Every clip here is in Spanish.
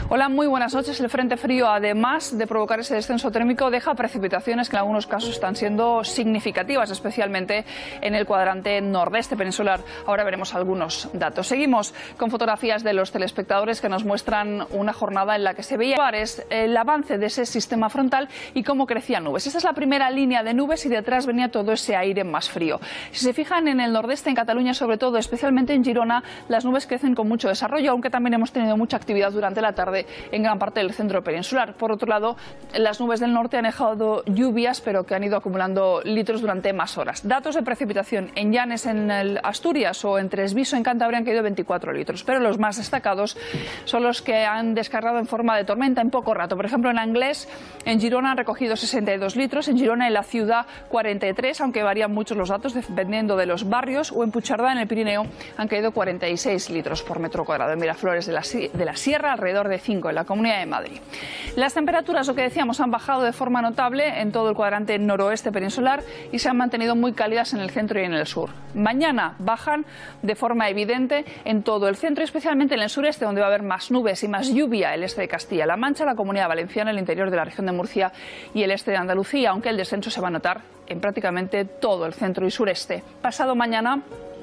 Hola, muy buenas noches. El frente frío, además de provocar ese descenso térmico, deja precipitaciones que en algunos casos están siendo significativas, especialmente en el cuadrante nordeste peninsular. Ahora veremos algunos datos. Seguimos con fotografías de los telespectadores que nos muestran una jornada en la que se veía el avance de ese sistema frontal y cómo crecían nubes. Esta es la primera línea de nubes y detrás venía todo ese aire más frío. Si se fijan en el nordeste, en Cataluña sobre todo, especialmente en Girona, las nubes crecen con mucho desarrollo, aunque también hemos tenido mucha actividad durante la tarde en gran parte del centro peninsular. Por otro lado, las nubes del norte han dejado lluvias, pero que han ido acumulando litros durante más horas. Datos de precipitación en Llanes, en Asturias, o en Tresviso, en Cantabria, han caído 24 litros, pero los más destacados son los que han descargado en forma de tormenta en poco rato. Por ejemplo, en Anglés, en Girona, han recogido 62 litros, en Girona, en la ciudad, 43, aunque varían mucho los datos dependiendo de los barrios, o en Puigcerdá, en el Pirineo, han caído 46 litros por metro cuadrado. En Miraflores de la Sierra, alrededor de 5 en la Comunidad de Madrid. Las temperaturas, lo que decíamos, han bajado de forma notable en todo el cuadrante noroeste peninsular y se han mantenido muy cálidas en el centro y en el sur. Mañana bajan de forma evidente en todo el centro y especialmente en el sureste, donde va a haber más nubes y más lluvia: el este de Castilla-La Mancha, la Comunidad Valenciana, el interior de la región de Murcia y el este de Andalucía, aunque el descenso se va a notar en prácticamente todo el centro y sureste. Pasado mañana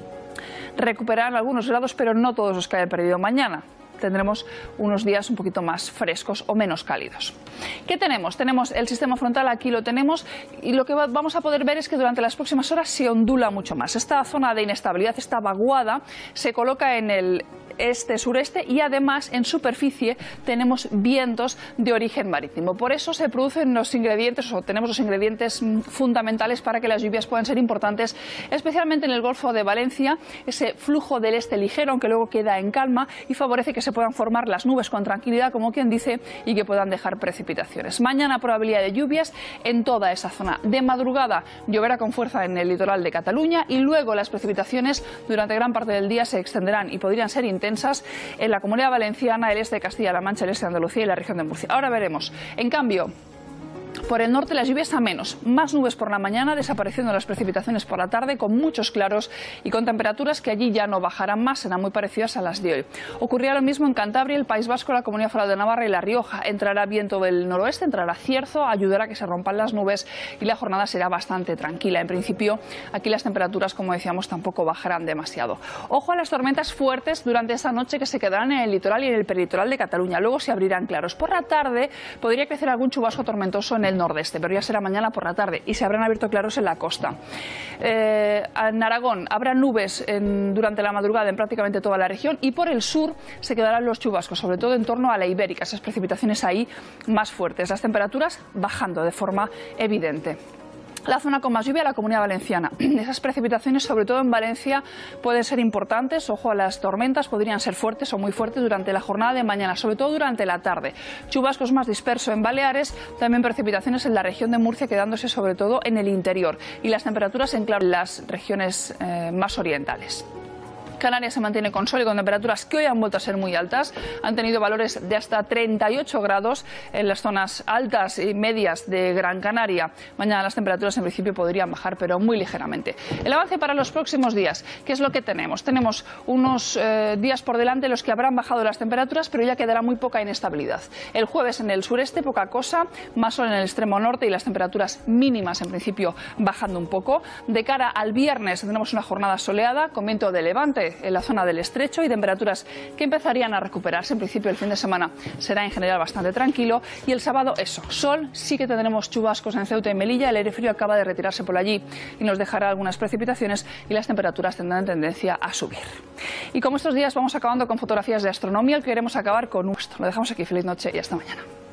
recuperarán algunos grados, pero no todos los que hayan perdido mañana. Tendremos unos días un poquito más frescos o menos cálidos. ¿Qué tenemos? Tenemos el sistema frontal, aquí lo tenemos, y lo que vamos a poder ver es que durante las próximas horas se ondula mucho más. Esta zona de inestabilidad, esta vaguada, se coloca en el este-sureste y además en superficie tenemos vientos de origen marítimo. Por eso se producen los ingredientes, o tenemos los ingredientes fundamentales para que las lluvias puedan ser importantes, especialmente en el Golfo de Valencia, ese flujo del este ligero, aunque luego queda en calma, y favorece que se puedan formar las nubes con tranquilidad, como quien dice, y que puedan dejar precipitaciones. Mañana probabilidad de lluvias en toda esa zona. De madrugada lloverá con fuerza en el litoral de Cataluña y luego las precipitaciones durante gran parte del día se extenderán y podrían ser intensas en la Comunidad Valenciana, el este de Castilla-La Mancha, el este de Andalucía y la región de Murcia. Ahora veremos. En cambio, por el norte las lluvias a menos, más nubes por la mañana, desapareciendo las precipitaciones por la tarde, con muchos claros y con temperaturas que allí ya no bajarán más, serán muy parecidas a las de hoy. Ocurrirá lo mismo en Cantabria, el País Vasco, la Comunidad Foral de Navarra y La Rioja. Entrará viento del noroeste, entrará cierzo, ayudará a que se rompan las nubes y la jornada será bastante tranquila. En principio, aquí las temperaturas, como decíamos, tampoco bajarán demasiado. Ojo a las tormentas fuertes durante esta noche que se quedarán en el litoral y en el peritoral de Cataluña. Luego se abrirán claros. Por la tarde podría crecer algún chubasco tormentoso en el nordeste, pero ya será mañana por la tarde y se habrán abierto claros en la costa. En Aragón habrá nubes durante la madrugada en prácticamente toda la región y por el sur se quedarán los chubascos, sobre todo en torno a la Ibérica, esas precipitaciones ahí más fuertes, las temperaturas bajando de forma evidente. La zona con más lluvia, la Comunidad Valenciana. Esas precipitaciones, sobre todo en Valencia, pueden ser importantes. Ojo a las tormentas, podrían ser fuertes o muy fuertes durante la jornada de mañana, sobre todo durante la tarde. Chubascos más dispersos en Baleares, también precipitaciones en la región de Murcia, quedándose sobre todo en el interior. Y las temperaturas en claro en las regiones más orientales. Canarias se mantiene con sol y con temperaturas que hoy han vuelto a ser muy altas. Han tenido valores de hasta 38 grados en las zonas altas y medias de Gran Canaria. Mañana las temperaturas en principio podrían bajar, pero muy ligeramente. El avance para los próximos días, ¿qué es lo que tenemos? Tenemos unos días por delante en los que habrán bajado las temperaturas, pero ya quedará muy poca inestabilidad. El jueves en el sureste, poca cosa, más sol en el extremo norte y las temperaturas mínimas en principio bajando un poco. De cara al viernes tenemos una jornada soleada con viento de levante en la zona del estrecho y temperaturas que empezarían a recuperarse. En principio el fin de semana será en general bastante tranquilo y el sábado eso, sol, sí que tendremos chubascos en Ceuta y Melilla, el aire frío acaba de retirarse por allí y nos dejará algunas precipitaciones y las temperaturas tendrán tendencia a subir. Y como estos días vamos acabando con fotografías de astronomía, queremos acabar con esto. Lo dejamos aquí, feliz noche y hasta mañana.